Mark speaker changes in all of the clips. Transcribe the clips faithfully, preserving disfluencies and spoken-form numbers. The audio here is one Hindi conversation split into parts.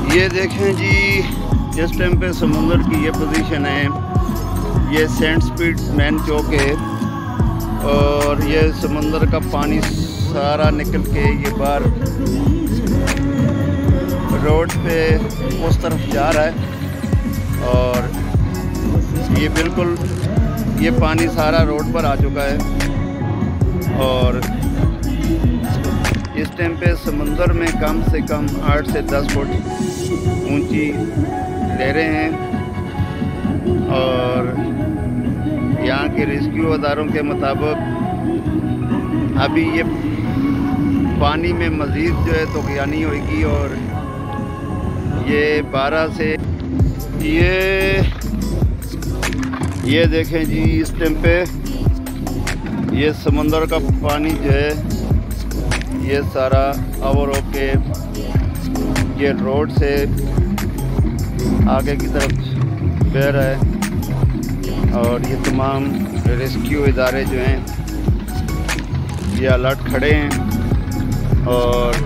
Speaker 1: ये देखें जी, इस टाइम पे समुंदर की ये पोजीशन है। ये सेंट स्पीड मैन चौक है और ये समुंदर का पानी सारा निकल के ये बाहर रोड पे उस तरफ जा रहा है और ये बिल्कुल ये पानी सारा रोड पर आ चुका है। और इस टाइम पे समुंदर में कम से कम आठ से दस फुट ऊंची लहरें हैं और यहाँ के रेस्क्यू अदारों के मुताबिक अभी ये पानी में मज़ीद जो है तूफ़ानी होगी और ये बारह से ये ये देखें जी, इस टाइम पे ये समंदर का पानी जो है ये सारा ओवर होके ये रोड से आगे की तरफ बह रहा है और ये तमाम रेस्क्यू इदारे जो हैं ये अलर्ट खड़े हैं और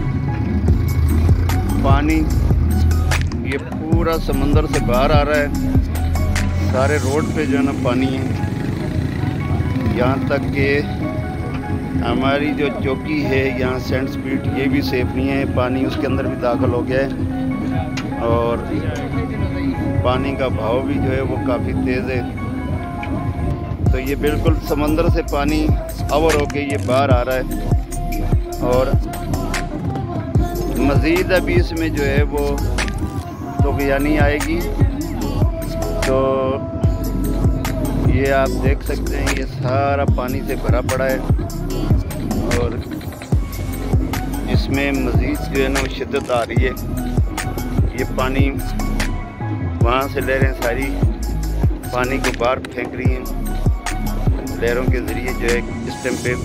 Speaker 1: पानी ये पूरा समंदर से बाहर आ रहा है। सारे रोड पे जो है ना पानी है, यहाँ तक कि हमारी जो चौकी है यहाँ सेंट स्पीड ये भी सेफ नहीं है, पानी उसके अंदर भी दाखिल हो गया है और पानी का बहाव भी जो है वो काफ़ी तेज़ है। तो ये बिल्कुल समंदर से पानी ओवर होके ये बाहर आ रहा है और मज़ीद अभी इसमें जो है वो तूफ़ानी आएगी। तो ये आप देख सकते हैं ये सारा पानी से भरा पड़ा है और इसमें मज़ीद जो है ना शिद्दत आ रही है। ये पानी वहाँ से लहरें सारी पानी को बाहर फेंक रही हैं, लहरों के ज़रिए जो है इस टाइम पे